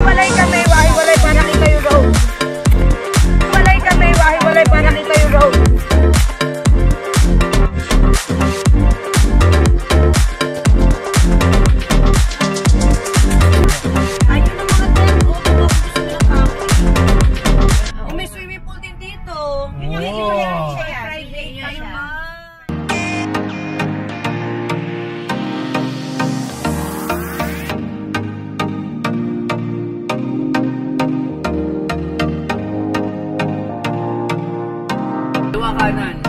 Hiwalay kami, hiwalay para kita yung road. Hiwalay kami, hiwalay para kita yung road. Ayun ang mga tempo, gusto nila camping. May swimming pool din dito. Private pa naman. Kanan.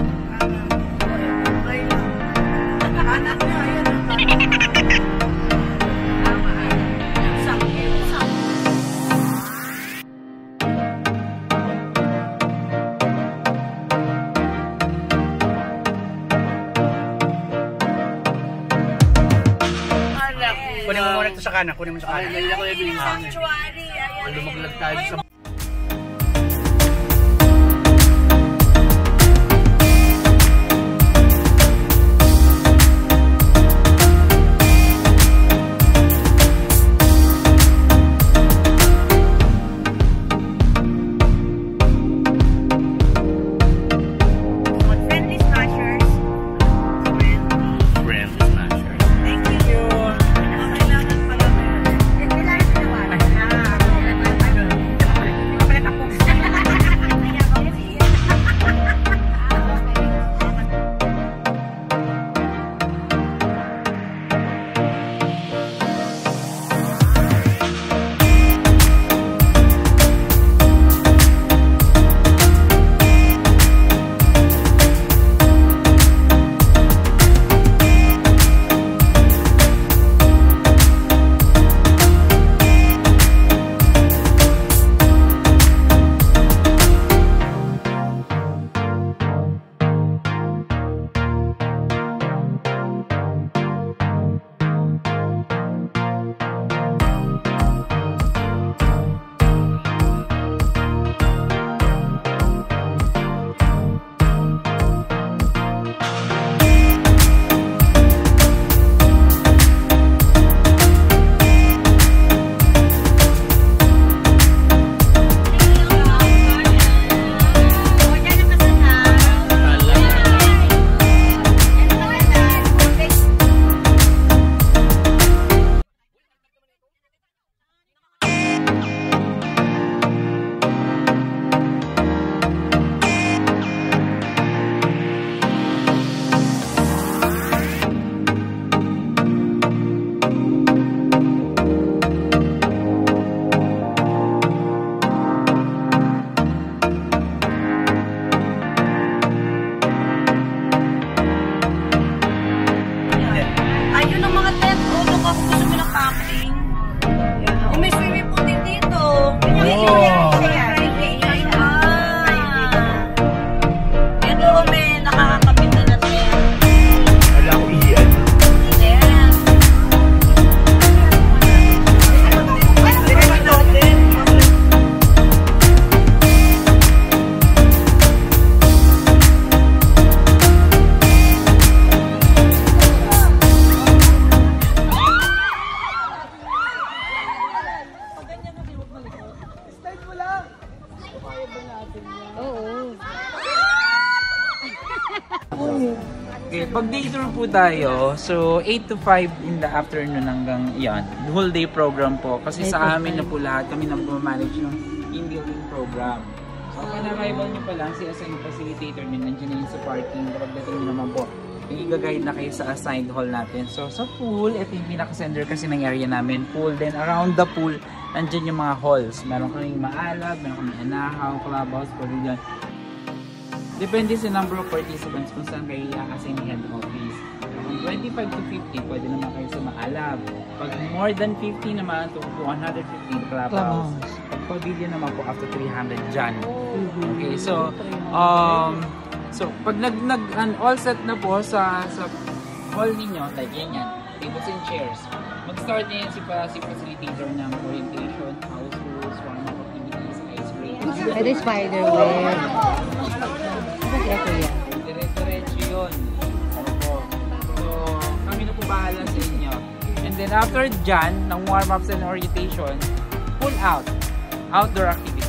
Kanan na, ayun. Kunin mo muna ito sa kanan. Kunin mo sa kanan. Sanctuary. Lumaglag tayo sa... Okay, pag day tour po tayo, so 8 to 5 in the afternoon hanggang yan, whole day program po. Kasi sa amin na po lahat, kami nang manage ng in-building program. So pag arrival nyo pa lang, si assigned facilitator nyo, nandiyan na yun sa parking. Kapag dating nyo naman po, i-guide na kayo sa assigned hall natin. So sa pool, ito yung pinaka-center kasi ng area namin, pool. Then around the pool, nandiyan yung mga halls. Meron kaming maalab, meron kaming anahaw, clubhouse, pavilion. Depende sa number of participants kung saan kayo i-assign ni head office. Kung 25 to 50, pwede naman kayo sa maalab. Pag more than 50 naman, to 150, clubhouse. Pag pavilion naman po, up to 300 dyan. Okay, so, pag all set na po sa hall ninyo, like yan, tables and chairs, mag-start na yan si facilitator ng orientation, house rules, warm-up activities, ice cream. Pwede spider web. Dire-diretso yun. So, kami na po bahala sa inyo. And then after dyan, ng warm-ups and orientation, out. Outdoor activities.